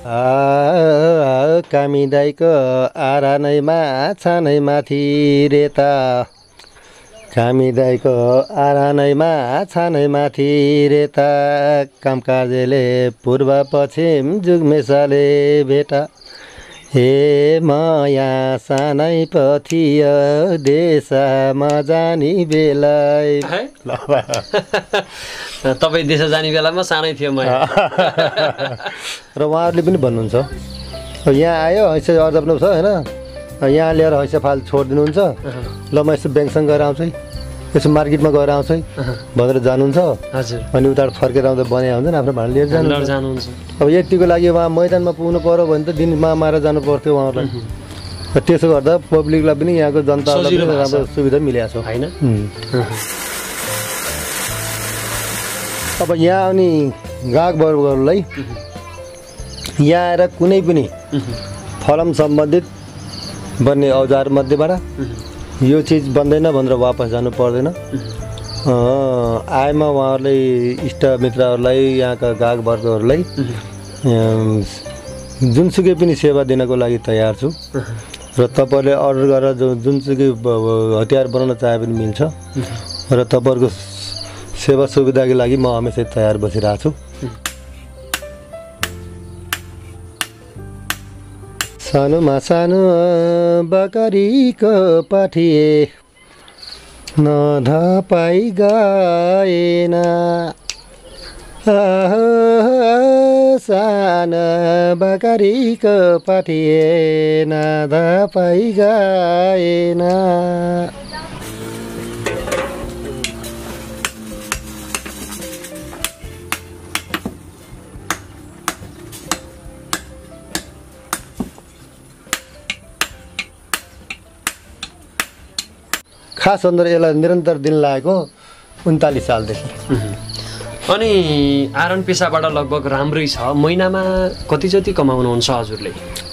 कामी दाइको आरा नै माछा नै माथि रेता कामी दाइको आरा नै माछा नै माथि रेता कामकाजेले पूर्व पश्चिम जुगमेसाले भेटा हे माया सानै पथिय देशमा जानी बेलै तपाईँ देश जाने बेलामा सानै थियो म र उहाँहरूले पनि भन्नुहुन्छ यहाँ आयो हैसे अर्जप्नु छ होइन यहाँ ल्याएर हैसे फाल छोडिदिनुहुन्छ ल म यसो ब्याङ्कसँग गएर आउँछु यसो मार्केटमा गएर आउँछु भनेर जानुहुन्छ हजुर अनि उता फर्केर आउँदा बनाए हुन्छ नि आफ्नो भाडा लिएर जानुहुन्छ अब यतिको लागि उहाँ मैदानमा पुग्नु पर्यो भने त दिनमा मारेर जानु पर्थ्यो उहाँहरूलाई त्यसो गर्दा पब्लिकलाई पनि यहाँको जनतालाई पनि राम्रो सुविधा मिलेको छ होइन अब यहाँ आउने ग्राहकवर्गहरूलाई यहाँ आएर कुनै पनि फलम सम्बन्धित बन्ने औजार मध्येबाट यो चिज बन्दैन भनेर वापस जानु पर्दैन आएमा उहाँहरूलाई इष्टमित्रहरूलाई यहाँका ग्राहकवर्गहरूलाई जुनसुकै पनि सेवा दिनको लागि तयार छु र तपाईँहरूले अर्डर गरेर जुनसुकै हतियार बनाउन चाहे पनि मिल्छ र तपाईँहरूको सेवा सुविधाको लागि म हमेसा तयार बसिरहेको छु सानोमा सानो बकरीको पाठिए नधपाई गएन सानो बकरीको पाठिए नधपाई गएन खास अन्त यसलाई निरन्तर दिन लागेको 39 सालदेखि अनि आरन पेसाबाट लगभग राम्रै छ महिनामा कति जति कमाउनुहुन्छ हजुरले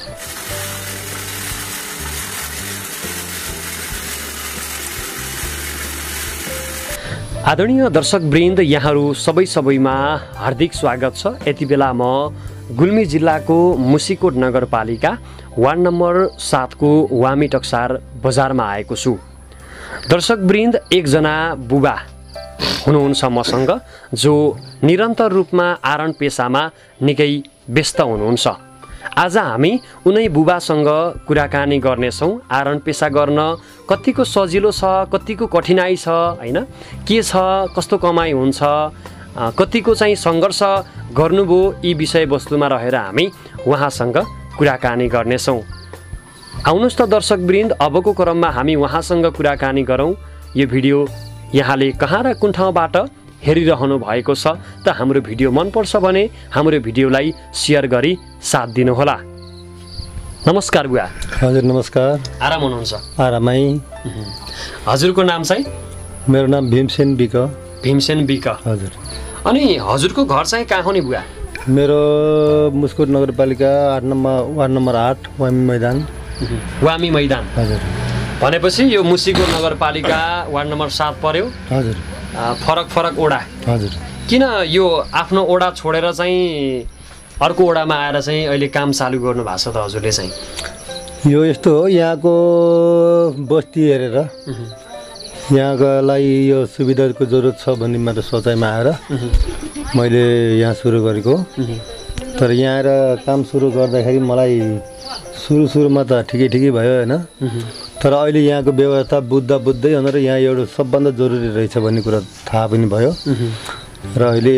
आदरणीय दर्शकवृन्द यहाँहरू सबैमा हार्दिक स्वागत छ यति बेला म गुल्मी जिल्लाको मुसिकोट नगरपालिका वार्ड नम्बर 7 को वामी टक्सार बजारमा आएको छु दर्शकवृन्द एकजना बुबा हुनुहुन्छ मसँग जो निरन्तर रूपमा आरन पेसामा निकै व्यस्त हुनुहुन्छ आज हामी उनै बुबासँग कुराकानी गर्नेछौँ आरन पेसा गर्न कतिको सजिलो छ कतिको कठिनाइ छ हैन के छ कस्तो कमाइ हुन्छ कतिको चाहिँ सङ्घर्ष गर्नुभयो यी विषयवस्तुमा रहेर हामी उहाँसँग कुराकानी गर्नेछौँ आउनुहोस् त दर्शकवृन्द अबको क्रममा हामी उहाँसँग कुराकानी गरौँ यो भिडियो यहाँले कहाँ र कुन ठाउँबाट हेरिरहनु भएको छ त हाम्रो भिडियो मनपर्छ भने हाम्रो भिडियोलाई सेयर गरी साथ दिनुहोला नमस्कार बुवा हजुर नमस्कार आराम हुनुहुन्छ आरामै हजुरको नाम चाहिँ मेरो नाम भीमसेन बिक हजुर अनि हजुरको घर चाहिँ कहाँ हो नि बुवा मेरो मुस्कोट नगरपालिका वार्ड नम्बर 8 वामी मैदान हजुर भनेपछि यो मुसिकोट नगरपालिका वार्ड नम्बर 7 पर्यो हजुर फरक ओडा हजुर किन यो आफ्नो ओडा छोडेर चाहिँ अर्को ओडामा आएर चाहिँ अहिले काम चालु गर्नु भएको छ त हजुरले चाहिँ यो यस्तो हो यहाँको बस्ती हेरेर यहाँकोलाई यो सुविधाको जरुरत छ भन्ने मेरो सोचाइमा आएर मैले यहाँ सुरु गरेको तर यहाँ आएर काम सुरु गर्दाखेरि मलाई सुरुमा त ठिकै भयो हैन तर अहिले यहाँको व्यवस्था बुझ्दै भनेर यहाँ एउटा सबभन्दा जरुरी रहेछ भन्ने कुरा थाहा पनि भयो र अहिले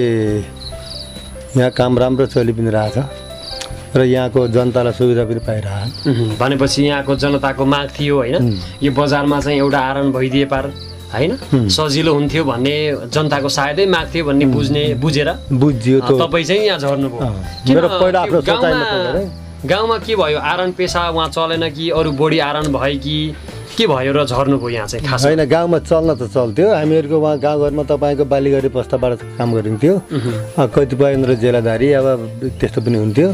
यहाँ काम राम्रो चलि पनि रहेछ र यहाँको जनतालाई सुविधा पनि पाइरहेछ भनेपछि यहाँको जनताको माग थियो हैन यो बजारमा चाहिँ एउटा आरन भइदिए पार हैन सजिलो हुन्थ्यो भन्ने जनताको सायदै माग थियो भन्ने बुझेर बुझ्यो तपाई चाहिँ यहाँ झर्नुभयो मेरो पहिला आफ्नो सोचाइमा गाउँमा के भयो आरन पेसा वहाँ चलेन कि अरू बढी आरन भयो कि के भयो र झर्नुभयो यहाँ चाहिँ खास? होइन, गाउँमा चल्न त चल्थ्यो। हामीहरूको वहाँ गाउँघरमा तपाईँको बालीगढी बस्दाबाट काम गरिन्थ्यो। कतिपय जेलाधारी अब त्यस्तो पनि हुन्थ्यो।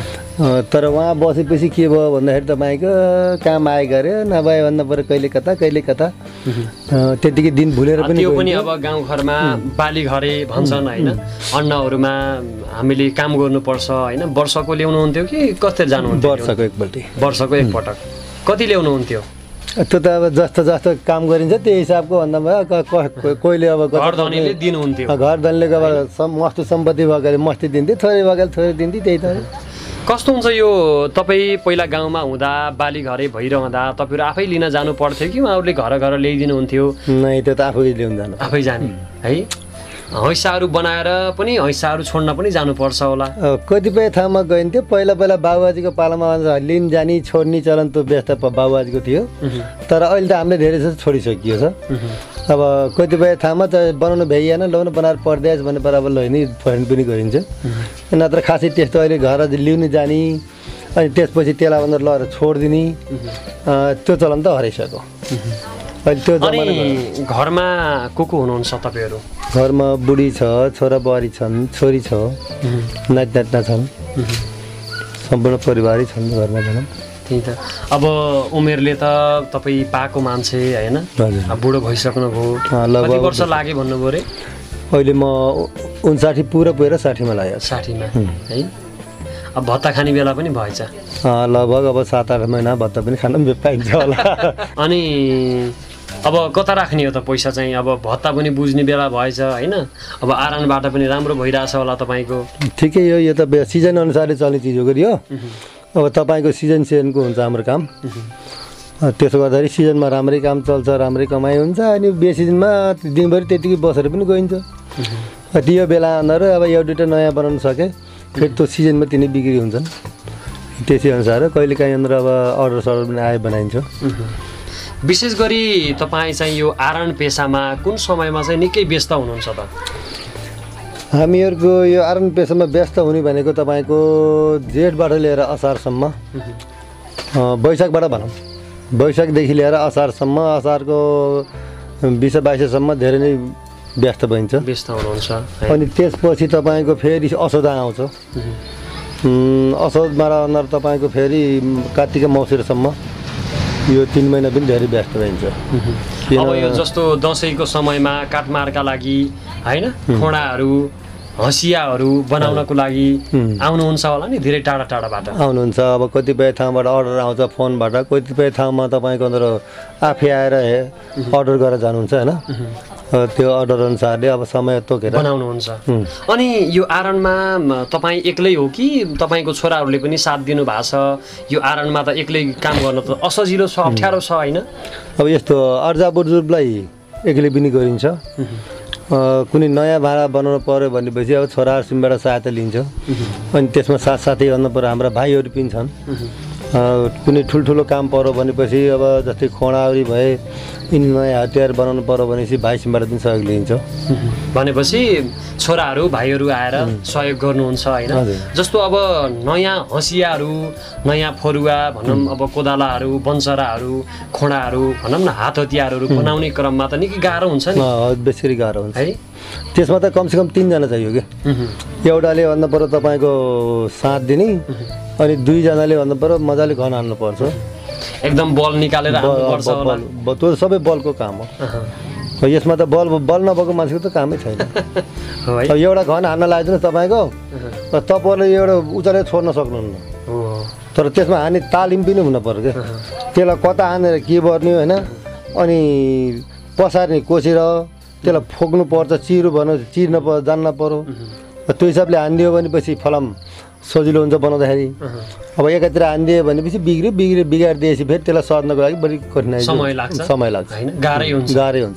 तर वहाँ बसेपछि के भयो भन्दाखेरि तपाईँको काम आए गऱ्यो, नभए भन्दा पऱ्यो कहिले कता त्यतिकै दिन भुलेर पनि त्यो पनि अब गाउँघरमा बालीघरे भन्छन् होइन, अन्नहरूमा हामीले काम गर्नुपर्छ होइन। वर्षको ल्याउनुहुन्थ्यो कि कसरी जानुहुन्थ्यो? वर्षको एकपटक। कति ल्याउनुहुन्थ्यो? त्यो त अब जस्तो काम गरिन्छ त्यो हिसाबको भन्दामा कोहीले अब घर धनीले दिनुहुन्थ्यो। घर धनीले अब वस्तु सम्पत्ति भएकोले मस्ती दिन्थ्यो, थोरै भएकोले थोरै दिन्थ्यो, त्यही त। कस्तो हुन्छ यो? तपाईँ पहिला गाउँमा हुँदा बालीघरे भइरहँदा तपाईँहरू आफै लिन जानु पर्थ्यो कि उहाँहरूले घर ल्याइदिनुहुन्थ्यो? नै, त्यो त आफै ल्याउनु जानु, आफै जाने है। हैसाहरू बनाएर पनि हैसाहरू छोड्न पनि जानुपर्छ होला। कतिपय ठाउँमा गइन्थ्यो। पहिला बाबुआजीको पालामा लिन जानी छोड्ने चलन त व्यस्त बाबुआजीको थियो। तर अहिले त हामीले धेरै जस्तो छोडिसकियो छ। अब कतिपय ठाउँमा त बनाउनु भ्याइएन, ल्याउनु बनाएर पर्दैछ भने बराबर लैनी फोरेन पनि गरिन्छ। नत्र खासै त्यस्तो अहिले घर लिनु जाने अनि त्यसपछि त्यसलाई भनेर लगेर छोडिदिने त्यो चलन त हराइसक्यो अहिले। त्यो जमानामा घरमा को हुनुहुन्छ तपाईँहरू? घरमा बुढी छ, छोरा बुहारी छन्, छोरी छ, नातिना छन्, सम्पूर्ण परिवारै छन् घरमा। त्यही त। अब उमेरले त तपाईँ पाएको मान्छे होइन, बुढो भइसक्नुभयो। कति वर्ष लाग्यो भन्नुभयो रे? अहिले म 59 पुरा पुगेर 60 मा लाग्यो। 60 मा है। अब भत्ता खाने बेला पनि भएछ लगभग। अब 7-8 महिना भत्ता पनि खान पाइन्छ होला। अनि अब कता राख्ने हो त पैसा चाहिँ? अब भत्ता पनि बुझ्ने बेला भएछ होइन। अब आरानबाट पनि राम्रो भइरहेछ होला तपाईँको? ठिकै हो, यो त सिजन अनुसारले चल्ने चिज हो गरियो। अब तपाईँको सिजनको हुन्छ हाम्रो काम। त्यसो गर्दाखेरि सिजनमा राम्रै काम चल्छ, राम्रै कमाइ हुन्छ। अनि बेसिजनमा दिनभरि त्यतिकै बसेर पनि गइन्छ। त्यो बेला अनुसार अब एउटा नयाँ बनाउन सके फेरि त्यो सिजनमा तिनी बिक्री हुन्छन्। त्यसै अनुसार कहिलेकाहीँ अब अर्डर पनि आए बनाइन्छ। विशेष गरी तपाईँ चाहिँ यो आरण पेसामा कुन समयमा चाहिँ निकै व्यस्त हुनुहुन्छ त? हामीहरूको यो आरण पेसामा व्यस्त हुने भनेको तपाईँको जेठबाट लिएर असारसम्म, वैशाखबाट भनौँ, वैशाखदेखि लिएर असारसम्म, असारको 20-22सम्म धेरै नै व्यस्त भइन्छ। व्यस्त हुनुहुन्छ। अनि त्यसपछि तपाईँको फेरि असोज आउँछ। असोजमा तपाईँको फेरि कार्तिक मौसिरसम्म यो 3 महिना पनि धेरै व्यस्त भइन्छ। अब यो जस्तो दसैँको समयमा काटमारका लागि होइन, खोडाहरू हँसियाहरू बनाउनको लागि आउनुहुन्छ होला नि धेरै टाढाबाट? आउनुहुन्छ। अब कतिपय ठाउँबाट अर्डर आउँछ फोनबाट, कतिपय ठाउँमा तपाईँको आफै आएर अर्डर गरेर जानुहुन्छ होइन। त्यो अर्डर अनुसारले अब समय तोकेर बनाउनुहुन्छ। अनि यो आरणमा तपाईँ एक्लै हो कि तपाईँको छोराहरूले पनि साथ दिनु भएको छ? यो आरणमा त एक्लै काम गर्न त असजिलो छ, अप्ठ्यारो छ होइन? अब यस्तो अर्जाबुर्जुबलाई एक्लै पनि गरिन्छ। कुनै नयाँ भाँडा बनाउनु पऱ्यो भनेपछि अब छोराहरूसिमबाट सहायता लिन्छ। अनि त्यसमा साथसाथै भन्नु पऱ्यो हाम्रा भाइहरू पनि छन्। कुनै ठुल्ठुलो काम पऱ्यो भनेपछि अब जस्तै खोडाउरी भए, यिनी नयाँ हतियार बनाउनु पऱ्यो भनेपछि भाइसिमबाट पनि सहयोग लिन्छ। भनेपछि छोराहरू भाइहरू आएर सहयोग गर्नुहुन्छ होइन? जस्तो अब नयाँ हँसियाहरू, नयाँ फरुवा भनौँ, अब कोदालाहरू, बन्चराहरू, खोडाहरू भनौँ न, हात हतियारहरू बनाउने क्रममा त निकै गाह्रो हुन्छ नि? बेसी गाह्रो हुन्छ है। त्यसमा त कमसेकम 3 जना चाहियो कि। एउटाले भन्नु पर्यो तपाईँको साथ दिने, अनि 2 जनाले भन्नु पर्यो मजाले घन हान्नु पर्छ। एकदम बल निकालेर हान्नुपर्छ होला। त्यो सबै बलको काम हो। यसमा त बल नभएको मान्छेको त कामै छैन। अब एउटा घन हान्न लगाइदिनुहोस् तपाईँको, तपाईँले एउटा उचालेर छोड्न सक्नुहुन्न। तर त्यसमा हान्ने तालिम पनि हुनु पर्यो क्या। त्यसलाई कता हानेर के गर्ने होइन, अनि पसार्ने कोसेर त्यसलाई फोक्नु पर्छ, चिर्नु चिर्न जान्न पर्यो। त्यो हिसाबले हानिदियो भनेपछि फलाम सजिलो हुन्छ बनाउँदाखेरि। अब एकातिर हानिदियो भनेपछि बिगारिदिएपछि फेरि त्यसलाई सर्नको लागि बढी कठिनाइ समय लाग्छ गाह्रै हुन्छ।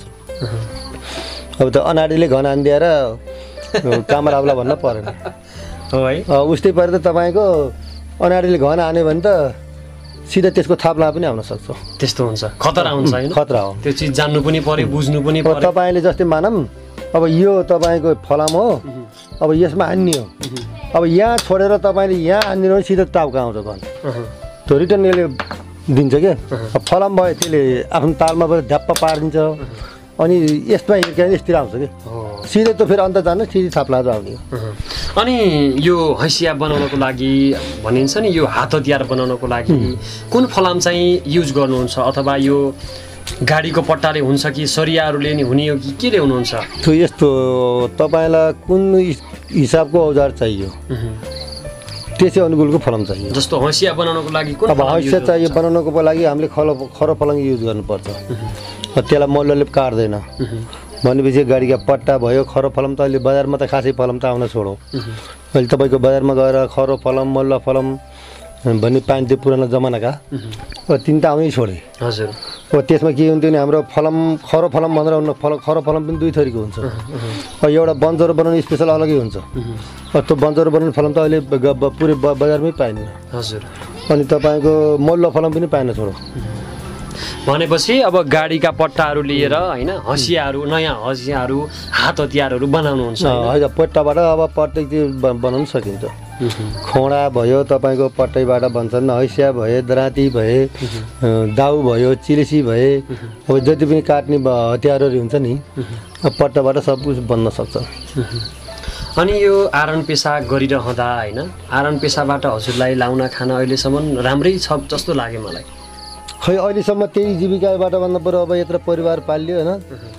अब त अनाडीले घन हानिदिएर कामराबला भन्न परेन हो है। उस्तै परे त तपाईँको अनाडीले घन हान्यो भने त सिधा त्यसको थाप्ला पनि आउन सक्छ। त्यस्तो हुन्छ, खतरा हुन्छ होइन? खतरा हो। त्यो चिज जान्नु पनि पर्यो, बुझ्नु पनि पर्यो। तपाईँले जस्तै मानौँ अब यो तपाईँको फलाम हो, अब यसमा हान्ने हो, अब यहाँ छोडेर तपाईँले यहाँ हानिदिनु भने सिधा टाउको आउँछ घन। त्यो रिटर्न यसले दिन्छ क्या फलाम भयो त्यसले आफ्नो तालमा पनि ढ्याप्प पारिदिन्छ अनि यसमा हिर्काएर यस्तै आउँछ कि सिधै त फेरि अन्त जानु सिधै थाप्लाएर आउने अनि यो हैसिया बनाउनको लागि भनिन्छ नि यो हात हतियार बनाउनको लागि कुन फलाम चाहिँ युज गर्नुहुन्छ अथवा यो गाडीको पट्टाले हुन्छ कि सरियाहरूले नि हुने हो कि केले हुनुहुन्छ त्यो यस्तो तपाईँलाई कुन हिसाबको औजार चाहियो त्यसै अनुकूलको फलाम चाहियो जस्तो हैसिया बनाउनको लागि कुन अब हैसिया चाहियो बनाउनको लागि हामीले खरो फलाङ युज गर्नुपर्छ त्यसलाई मल्लले काट्दैन भनेपछि गाडीका पट्टा भयो खरो फलम त अहिले बजारमा त खासै फलम त आउन छोडो अहिले तपाईँको बजारमा गएर खरो फलम मल्ल फलम भन्ने पाइन्थ्यो पुरानो जमानाका तिन त आउनै छोडे हजुर त्यसमा के हुन्थ्यो भने हाम्रो फलम खरो फलम भनेर खरो फलम पनि दुई थरीको हुन्छ एउटा बन्जरो बनाउने स्पेसल अलगै हुन्छ त्यो बन्जरो बनाउने फलम त अहिले पुरै बजारमै पाइँदैन हजुर अनि तपाईँको मल्ल फलम पनि पाइन छोडो भनेपछि अब गाडीका पट्टाहरू लिएर होइन हँसियाहरू नयाँ हँसियाहरू हात हतियारहरू बनाउनुहुन्छ होइन पट्टाबाट अब पट्टै बनाउन सकिन्छ खोडा भयो तपाईँको पट्टैबाट बन्छन् हैसिया भए दराती भए दाउ भयो चिलेसी भए अब जति पनि काट्ने हतियारहरू हुन्छ नि पट्टाबाट सब कुछ बन्न सक्छ अनि यो आरन पेसा गरिरहँदा होइन आरन पेसाबाट हजुरलाई लाउन खान अहिलेसम्म राम्रै छ जस्तो लाग्यो मलाई खै अहिलेसम्म त्यही जीविकाबाट भन्नु पऱ्यो अब यत्रो परिवार पालियो होइन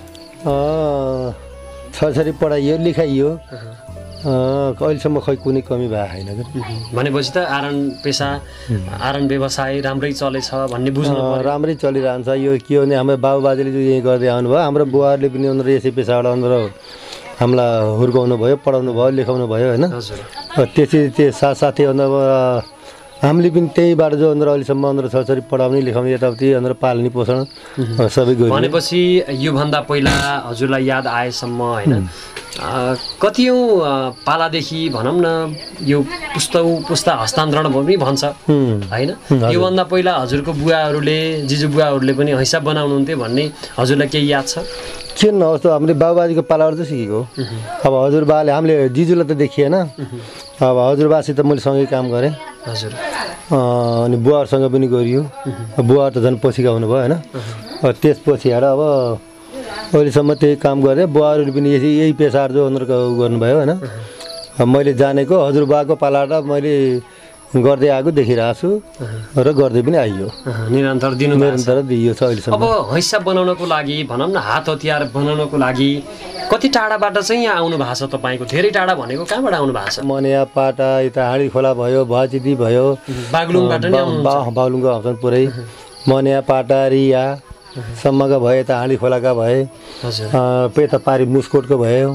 छोरी पढाइयो लेखाइयो अहिलेसम्म खै कुनै कमी भएको छैन भनेपछि त आरन पेसा आरन व्यवसाय राम्रै चलेछ भन्ने बुझ्नु राम्रै चलिरहन्छ यो के हो भने हाम्रो बाबुबाजेले जो यहीँ गर्दै आउनुभयो हाम्रो बुवाहरूले पनि उनीहरू यसै पेसाबाट उनीहरू हामीलाई हुर्काउनु भयो पढाउनु भयो लेखाउनु भयो होइन त्यसै त्यो साथसाथै हामीले पनि त्यहीबाट जो उनीहरू अहिलेसम्म उनीहरू छोरी पढाउने लेखाउने यताउति उनीहरू पाल्ने पोषण सबै गयो भनेपछि योभन्दा पहिला हजुरलाई याद आएसम्म होइन कतिौँ पालादेखि भनौँ न यो पुस्ता हस्तान्तरण पनि भन्छ होइन योभन्दा पहिला हजुरको बुवाहरूले जिजु बुवाहरूले पनि हैसा बनाउनुहुन्थ्यो भन्ने हजुरलाई केही याद छ के नहोस् त हामीले बाबुबाजेको पालाबाट चाहिँ सिकेको अब हजुरबाले हामीले जिजुलाई त देखिएन अब हजुरबासित मैले सँगै काम गरेँ हजुर अनि बुवाहरूसँग पनि गरियो बुवाहरू त झन् पछिका हुनुभयो होइन त्यसपछि हेर अब अहिलेसम्म त्यही काम गरेँ बुवाहरूले पनि यही पेसाहरू जो उनीहरूको गर्नुभयो होइन मैले जानेको हजुरबाको पालाबाट मैले गर्दै आएको देखिरहेको छु र गर्दै पनि आइयो निरन्तर दिइयो छ अहिलेसम्म अब हैसा बनाउनको लागि भनौँ न हात हतियार बनाउनको लागि कति टाढाबाट चाहिँ यहाँ आउनु भएको छ तपाईँको धेरै टाढा भनेको कहाँबाट आउनु भएको छ मनिया पाटा यता हाँडी खोला भयो भचिदी भयो बागलुङबाट नि बागलुङको आउँछन् पुरै मनिया पाटा रिया सम्मका भए यता हाँडी खोलाका भए यता पारी मुस्कोटको भयो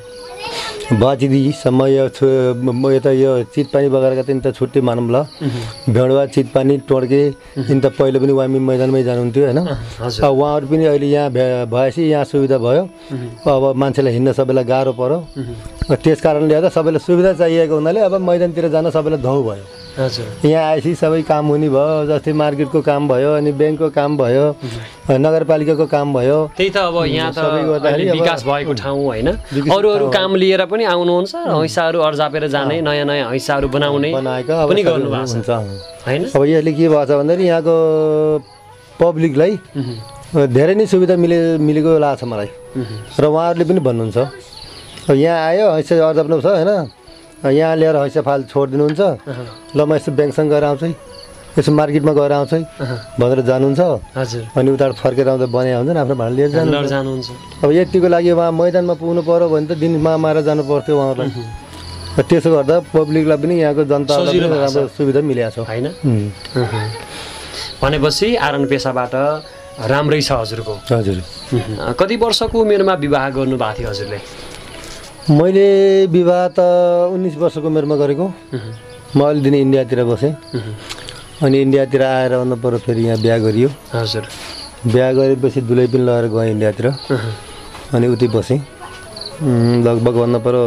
भचिदीसम्म यता यो चितपानी बगरका त त छुट्टै मानौँ ल भेडवा चितपानी टोड्के यिन त पहिले पनि वामी मैदानमै जानुहुन्थ्यो होइन उहाँहरू पनि अहिले यहाँ भएपछि यहाँ सुविधा भयो अब मान्छेलाई हिँड्न सबैलाई गाह्रो पर्यो त्यस कारणले गर्दा सबैलाई सुविधा चाहिएको हुनाले अब मैदानतिर जान सबैलाई धौ भयो यहाँ आएपछि सबै काम हुने भयो जस्तै मार्केटको काम भयो अनि ब्याङ्कको काम भयो नगरपालिकाको काम भयो त्यही त अब यहाँ त विकास भएको ठाउँ होइन अरू काम लिएर पनि आउनुहुन्छ हैसाहरू अर्जापेर जाने नयाँ नयाँ हैसाहरू बनाउने पनि गर्नुभएको छ होइन अब यसले के भएको छ भन्दाखेरि यहाँको पब्लिकलाई धेरै नै सुविधा मिलेको लाग्छ मलाई र उहाँहरूले पनि भन्नुहुन्छ यहाँ आयो हैसा अर्जाप्नु छ होइन यहाँ ल्याएर हैसा फाल छोडिदिनुहुन्छ ल म यस्तो ब्याङ्कसँग गएर आउँछु यसो मार्केटमा गएर आउँछ भनेर जानुहुन्छ अनि उता फर्केर आउँदा बनाए हुन्छ नि आफ्नो भाडा लिएर जानुहुन्छ अब यतिको लागि उहाँ मैदानमा पुग्नु पर्यो भने त दिनमा मारेर जानु पर्थ्यो उहाँहरूलाई त्यसो गर्दा पब्लिकलाई पनि यहाँको जनतालाई पनि राम्रो सुविधा मिलेको छ होइन भनेपछि आरन पेसाबाट राम्रै छ हजुरको हजुर कति वर्षको उमेरमा विवाह गर्नुभएको थियो हजुरले मैले विवाह त 19 वर्षको उमेरमा गरेको म अलि दिन इन्डियातिर बसेँ अनि इन्डियातिर आएर भन्नु पर्यो फेरि यहाँ बिहा गरियो हजुर बिहा गरेपछि दुलै पनि लगेर गएँ इन्डियातिर अनि उतै बसेँ लगभग भन्नु पर्यो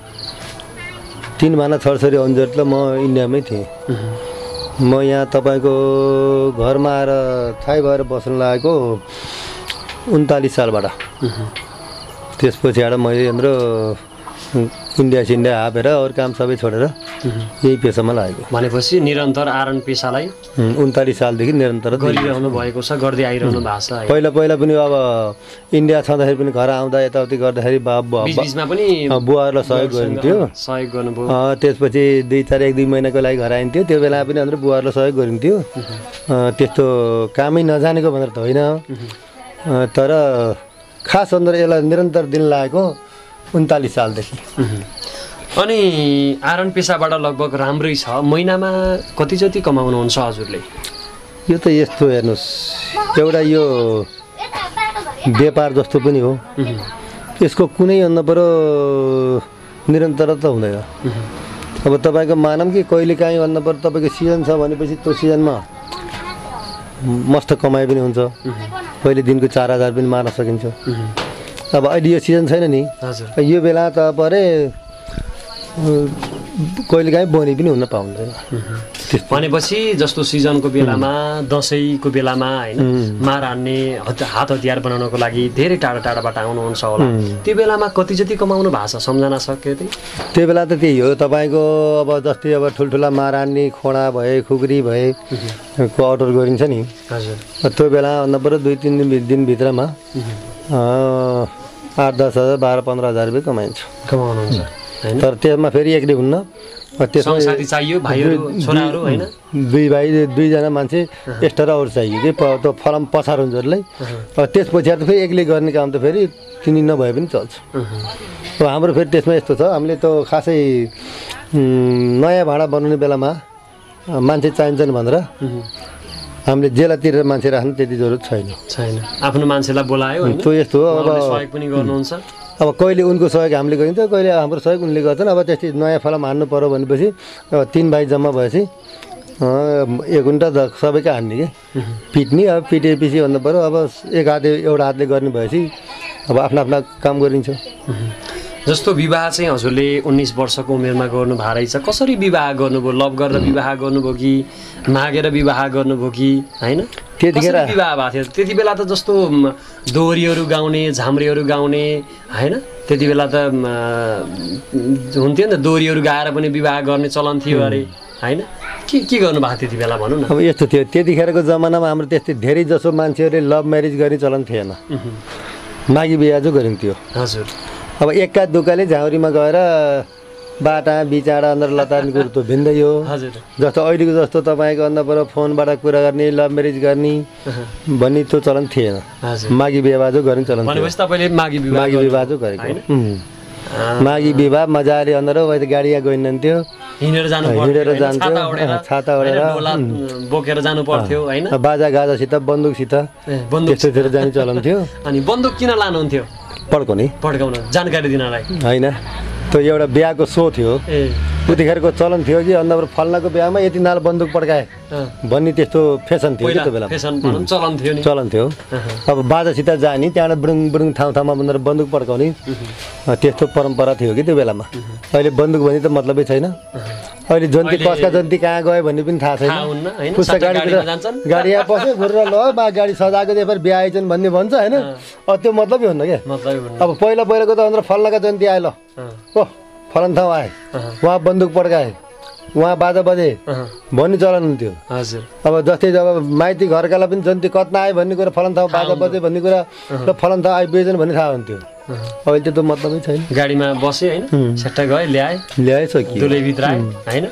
3 महिना छोरछोरी अन्जर त म इन्डियामै थिएँ म यहाँ तपाईँको घरमा आएर थाहै भएर बस्न लागेको 39 सालबाट त्यसपछि आएर मैले हाम्रो इन्डिया सिन्डिया हापेर अरू काम सबै छोडेर यही पेसामा लागेको। भनेपछि निरन्तर आरन पेसालाई 39 सालदेखि निरन्तर गरिरहनु भएको छ, गर्दै आइरहनु भएको छ। पहिला पनि अब इन्डिया छँदाखेरि पनि घर आउँदा यताउति गर्दाखेरि बिचमा पनि बुवाहरूलाई सहयोग गरिन्थ्यो। सहयोग गर्नुभयो। त्यसपछि 1-2 महिनाको लागि घर आइन्थ्यो। त्यो बेला पनि हाम्रो बुवाहरूलाई सहयोग गरिन्थ्यो। त्यस्तो कामै नजानेको भनेर त होइन, तर खास अन्त यसलाई निरन्तर दिन लागेको 39 सालदेखि। अनि आरन पेसाबाट लगभग राम्रै छ। महिनामा कति जति कमाउनुहुन्छ हजुरले? यो त यस्तो हेर्नुहोस्, एउटा यो व्यापार जस्तो पनि हो, यसको कुनै भन्नु पऱ्यो निरन्तरता हुँदैन। अब तपाईँको मानौँ कि कहिलेकाहीँ भन्नु पऱ्यो तपाईँको सिजन छ भनेपछि त्यो सिजनमा मस्त कमाइ पनि हुन्छ, कहिले दिनको 4000 पनि मार्न सकिन्छ। अब अहिले यो सिजन छैन नि, यो बेला त परे कहिलेकाहीँ बनी पनि हुन पाउँदैन। भनेपछि जस्तो सिजनको बेलामा, दसैँको बेलामा होइन, मार हान्ने हात हतियार बनाउनको लागि धेरै टाढा टाढाबाट आउनुहुन्छ होला, त्यो बेलामा कति जति कमाउनु भएको छ सम्झना सक्यो? त्यो बेला त त्यही हो तपाईँको। अब जस्तै अब ठुल्ठुला मार हान्ने खोडा भए, खुकुरी भए को अर्डर गरिन्छ नि। हजुर। त्यो बेला भन्नु पऱ्यो 2-3 दिनभित्रमा 8-10 हजार 12-15 हजार रुपियाँ कमाउनुहुन्छ। तर त्यसमा फेरि एक्लै हुन्न, संसारी चाहियो, भाइहरू छोराहरू होइन, 2 जना मान्छे एक्स्ट्रा अरू चाहियो कि त्यो फलाम पछार हुन्छ जसलाई। त्यस पछाडि त फेरि एक्लै गर्ने काम त फेरि तिनी नभए पनि चल्छ। अब हाम्रो फेरि त्यसमा यस्तो छ, हामीले त खासै नयाँ भाँडा बनाउने बेलामा मान्छे चाहिन्छन् भनेर हामीले जेलातिर मान्छे राख्नु त्यति जरुरत छैन। आफ्नो मान्छेलाई बोलायो होइन, त्यो यस्तो हो। अब सहयोग पनि गर्नुहुन्छ। अब कहिले उनको सहयोग हामीले गरिन्छ, कहिले हाम्रो सहयोग उनले गर्छन्। अब त्यस्तै नयाँ फलाम हान्नु पऱ्यो भनेपछि 3 भाइ जम्मा भएपछि 1 घन्टा सबैका हान्ने कि पिट्ने। अब पिटेपछि भन्नु पऱ्यो अब एउटा हातले गर्ने भएपछि अब आफ्ना काम गरिन्छ। जस्तो विवाह चाहिँ हजुरले 19 वर्षको उमेरमा गर्नु भएको रहेछ। कसरी विवाह गर्नुभयो? लभ गरेर विवाह गर्नुभयो कि मागेर विवाह गर्नुभयो कि होइन? त्यतिखेर विवाह भएको थियो? त्यति बेला त जस्तो दोहोरीहरू गाउने, झाम्रीहरू गाउने होइन, त्यति बेला त हुन्थ्यो नि त, दोहोरीहरू गाएर पनि विवाह गर्ने चलन थियो अरे होइन? के गर्नु भएको त्यति बेला भनौँ न? अब यस्तो थियो, त्यतिखेरको जमानामा हाम्रो त्यस्तै धेरै जसो मान्छेहरूले लभ म्यारेज गर्ने चलन थिएन, मागी बिहा जो गरिन्थ्यो। हजुर। अब एक्का दुकाले झाउरीमा गएर बाटा बिचाडा अन्दर लतानी कुरो त भिन्दै हो। हजुर। जस्तो अहिलेको जस्तो तपाईँको अन्त पर फोनबाट कुरा गर्ने, लभ म्यारेज गर्ने भन्ने त्यो चलन थिएन। मागी बिहा जो गर्ने चलन थियो। भनेपछि तपाईँले मागी बिहा जो गरेको। मागी विवाह मजाले अन्दर गाडीमा गइन्थ्यो, हिँडेर जान्थ्यो, छाता ओढेर बोकेर जानु पर्थ्यो होइन, बाजा गाजासित बन्दुकसित त्यस्तोतिर जाने चलन थियो। अनि बन्दुक किन लानुहुन्थ्यो? पड्काउन जानकारी दिनलाई होइन, त्यो एउटा बिहाको सो थियो। त्यतिखेरको चलन थियो कि अन्त फल्नाको बिहामा यति नाल बन्दुक पड्काए भन्ने त्यस्तो फेसन थियो त्यो बेला, चलन थियो। अब बाजासित जाने, त्यहाँबाट बुरुङ ठाउँमा बन्द बन्दुक पड्काउने त्यस्तो परम्परा थियो कि त्यो बेलामा। अहिले बन्दुक भन्ने त मतलबै छैन। अहिले जन्ती कसका जन्ती कहाँ गयो भन्ने पनि थाहा छैन। पुस्ता गाडीमा पस्यो घुरेर ल बा गाडी सजाएको त्यो बिहा आइछन् भन्ने भन्छ होइन। त्यो मतलबै हुन्न क्या। अब पहिलाको त अन्त फल्नाका जन्ती आयो, ल ओ फलान ठाउँ आए, उहाँ बन्दुक पड्काए, उहाँ बाजा बजे भन्ने चलन हुन्थ्यो। हजुर। अब जस्तै जब माइती घरकालाई पनि जन्ती कता आयो भन्ने कुरा, फलान ठाउँ बाजा बजे भन्ने कुरा, र फलान ठाउँ आइपुगेछन् भन्ने थाहा हुन्थ्यो। अहिले त्यो मतलबै छैन। गाडीमा बस्यो होइन, सेट्टा गयो, ल्याएछ कि दुलैभित्र आयो होइन,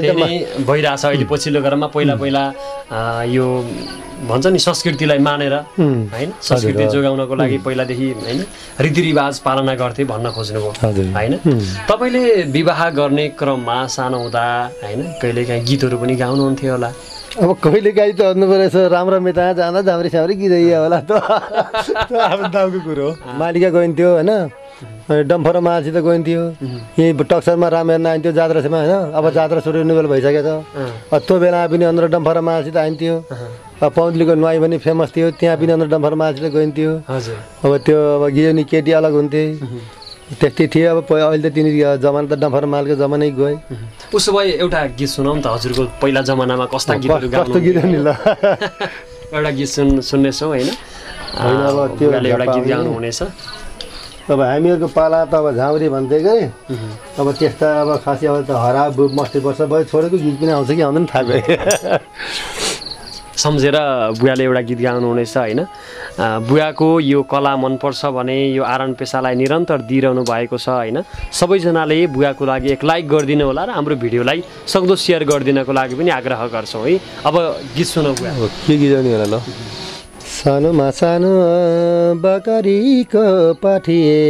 भइरहेछ अहिले पछिल्लो क्रममा। पहिला यो भन्छ नि संस्कृतिलाई मानेर होइन, संस्कृति जोगाउनको लागि पहिलादेखि होइन रीतिरिवाज पालना गर्थे भन्न खोज्नुभयो होइन। तपाईँले विवाह गर्ने क्रममा सानो हुँदा होइन कहिलेकाहीँ गीतहरू पनि गाउनुहुन्थ्यो होला? अब कहिलेकाहीँ त भन्नु पऱ्यो यसो राम्रो मिता जाँदा झाम्री साम्री गीत होला, त आफ्नो दाउको कुरो हो। मालिका गइन्थ्यो होइन, डम्फर माछी त गइन्थ्यो, यहीँ टक्सरमा रामायण आइन्थ्यो जात्रामा होइन। अब जात्रा सुरु हुने बेला भइसकेको छ। त्यो बेला पनि अन्त डम्फर माछी त आइन्थ्यो। पौँदलीको नुहाई पनि फेमस थियो, त्यहाँ पनि अन्त डम्फर माछी त गइन्थ्यो। अब त्यो अब गिजनी केटी अलग हुन्थे, त्यस्तै थियो। अब अहिले त तिनी जमाना त डम्फर मालको जमानै गए। उसो भए एउटा गीत सुनाउँ त हजुरको पहिला जमानामा कस्ता गीतहरू गाउनु? कस्तो गीत नि ल, एउटा गीत सुन्नेछौँ होइन, एउटा गीत गाउनु हुनेछ। अब हामीहरूको पाला त अब झाउरी भन्थे के अब त्यस्ता अब खासै अब त हरा मस्ती वर्ष भयो छोडेको गीत पनि आउँछ कि आउँदैन थाहा भयो सम्झेर बुवाले एउटा गीत गाउनुहुनेछ होइन बुवाको यो कला मनपर्छ भने यो आरण पेसालाई निरन्तर दिइरहनु भएको छ होइन सबैजनाले बुवाको लागि एक लाइक गरिदिनु होला र हाम्रो भिडियोलाई सक्दो सेयर गरिदिनको लागि पनि आग्रह गर्छौँ है अब गीत सुनौ बुवा अब के गीत गाउने होला ल सानोमा सानो बकरीको पाठिए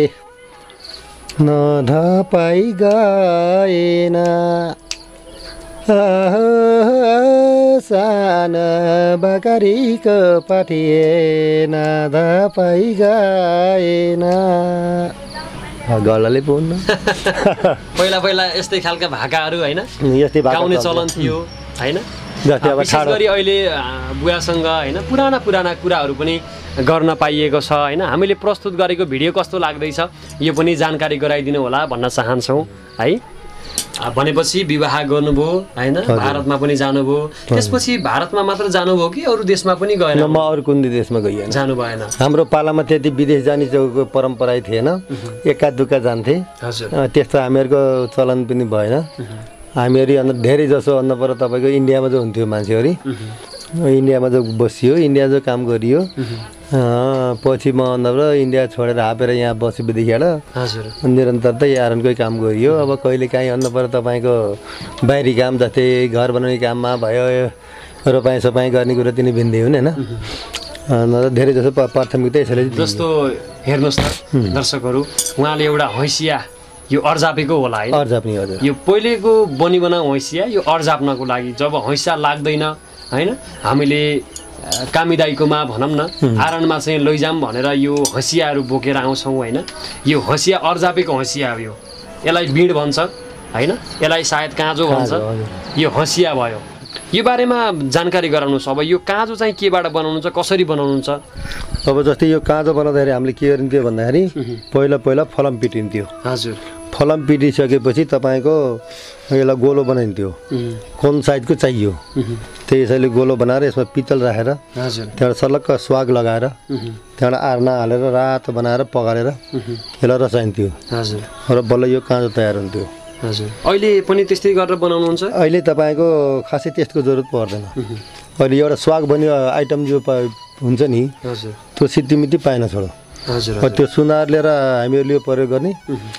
नधपाई गएन सानो बकरीको पाठिए नधपाई गएन गलाले बोल्नु पहिला पहिला यस्तै खालका भाकाहरू होइन यस्तै गाउने चलन थियो होइन जस्तै अब विशेष गरी अहिले बुवासँग होइन पुराना कुराहरू पनि गर्न पाइएको छ होइन हामीले प्रस्तुत गरेको भिडियो कस्तो लाग्दैछ यो पनि जानकारी गराइदिनु होला भन्न चाहन्छौँ है भनेपछि विवाह गर्नुभयो होइन भारतमा पनि जानुभयो त्यसपछि भारतमा मात्र जानुभयो कि अरू देशमा पनि गएन म अरू कुनै देशमा गइएन जानु भएन हाम्रो पालामा त्यति विदेश जाने परम्परा थिएन एका दुक्का जान्थे हजुर त्यस्तो हामीहरूको चलन पनि भएन हामीहरू धेरै जसो अन्नपर तपाईँको इन्डियामा जो हुन्थ्यो मान्छेहरू इन्डियामा जो बसियो इन्डिया जो काम गरियो पछि म अन्नपर इन्डिया छोडेर हापेर यहाँ बसेदेखिबाट हजुर निरन्तर त आरणकै काम गरियो अब कहिले काहीँ अन्नपर तपाईँको बाहिरी काम जस्तै घर बनाउने काममा भयो रोपाइँ सोपाइँ गर्ने कुरो तिनी भिन्दै हुन् होइन धेरै जसो प्राथमिकता यसैले जस्तो हेर्नुहोस् त दर्शकहरू उहाँले एउटा हैसिया यो अर्जापेको होला है अर्जाप्ने हजुर यो पहिलेको बनी बनाऊ हैसिया यो अर्जाप्नको लागि जब हैसिया लाग्दैन होइन हामीले कामीदाईकोमा भनौँ न आरणमा चाहिँ लैजाम भनेर यो हँसियाहरू बोकेर आउँछौँ होइन यो हँसिया अर्जापेको हँसिया हो यसलाई बिँड भन्छ होइन यसलाई सायद काँजो भन्छ यो हँसिया भयो यो बारेमा जानकारी गराउनुहोस् अब यो काँजो चाहिँ केबाट बनाउनुहुन्छ कसरी बनाउनुहुन्छ अब जस्तै यो काँजो बनाउँदाखेरि हामीले के गरिन्थ्यो भन्दाखेरि पहिला फलम पिटिन्थ्यो हजुर फलम पिटिसकेपछि तपाईँको यसलाई गोलो बनाइन्थ्यो कुन साइजको चाहियो त्यसैले गोलो बनाएर यसमा पितल राखेर हजुर त्यहाँबाट सलक्क स्वाग लगाएर त्यहाँबाट आर्ना हालेर रातो बनाएर पगालेर यसलाई रसाइन्थ्यो हजुर र बल्ल यो काँजो तयार हुन्थ्यो हजुर अहिले पनि त्यस्तै गरेर बनाउनुहुन्छ अहिले तपाईँको खासै त्यसको जरुरत पर्दैन अहिले एउटा स्वाग बन्यो आइटम जो हुन्छ नि हजुर त्यो सिद्धिमिति पाएन छोडो हजुर त्यो सुनार लिएर हामीहरूले यो प्रयोग गर्ने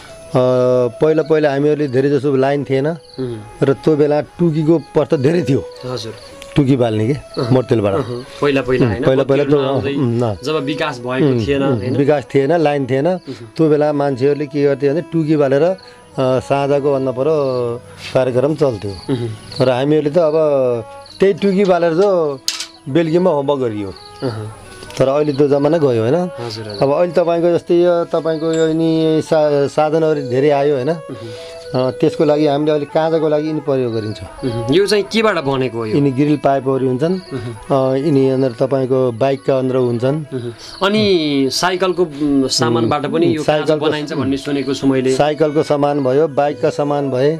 पहिला हामीहरूले धेरै जसो लाइन थिएन र त्यो बेला टुकीको प्रस्त धेरै थियो हजुर टुकी बाल्ने के मोर्तेलबाट पहिला पहिला जब विकास भएको थिएन विकास थिएन लाइन थिएन त्यो बेला मान्छेहरूले के गर्थ्यो भने टुकी बालेर साँझको भन्नु पर्यो कार्यक्रम चल्थ्यो र हामीहरूले त अब त्यही टुकी बालेर जो बेलुकीमा होमवर्क गरियो तर अहिले त्यो जमाना गयो होइन अब अहिले तपाईँको जस्तै यो तपाईँको यो यिनी साधनहरू धेरै आयो होइन त्यसको लागि हामीले अहिले काँजाको लागि यिनी प्रयोग गरिन्छ यो चाहिँ केबाट बनेको हो यिनी ग्रिल पाइपहरू हुन्छन् यिनी अन्दर तपाईँको बाइकका अन्दर हुन्छन् अनि साइकलको सामानबाट पनि यो काँजा बनाइन्छ भन्ने सुनेको छु मैले साइकलको सामान भयो बाइकका सामान भए